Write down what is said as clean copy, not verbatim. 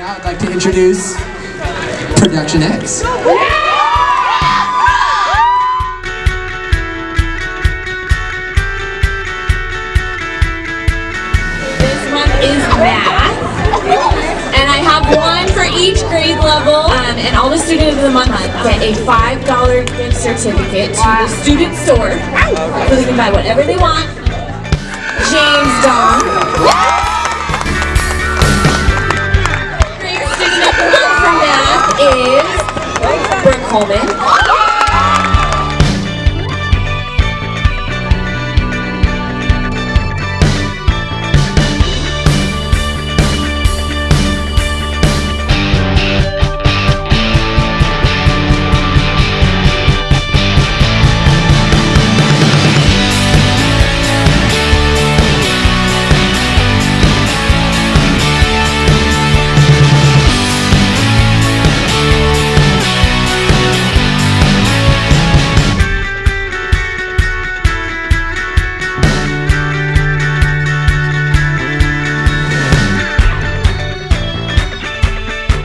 Now I'd like to introduce Production X. This month is math, and I have one for each grade level, and all the students of the month get a $5 gift certificate to the student store, so they can buy whatever they want. James Dong. Grade student number 1 for math is Brooke Coleman.